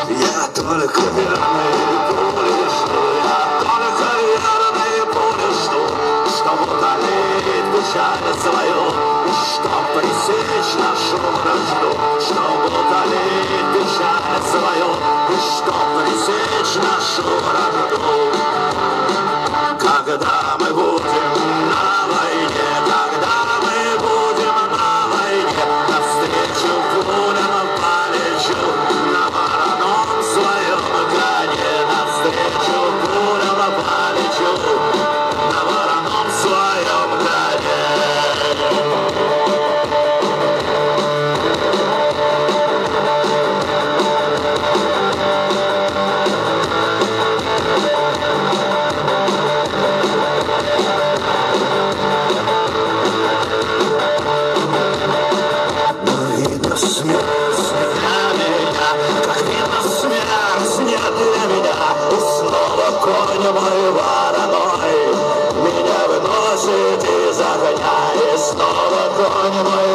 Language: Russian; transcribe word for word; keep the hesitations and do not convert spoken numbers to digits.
Я только верный пули жду, я только верный пули жду, чтоб утолить печаль свою, чтоб пресечь нашу вражду, чтоб утолить печаль свою, чтоб пресечь нашу вражду. Когда мы будем на войне, когда мы будем на войне, навстречу пулям полечу, на вороном своем коне, навстречу пулям полечу, на вороном своем коне. Смерть для меня, как видно, смерть не для меня. И снова конь мой вороной меня выносит из огня. И снова конь мой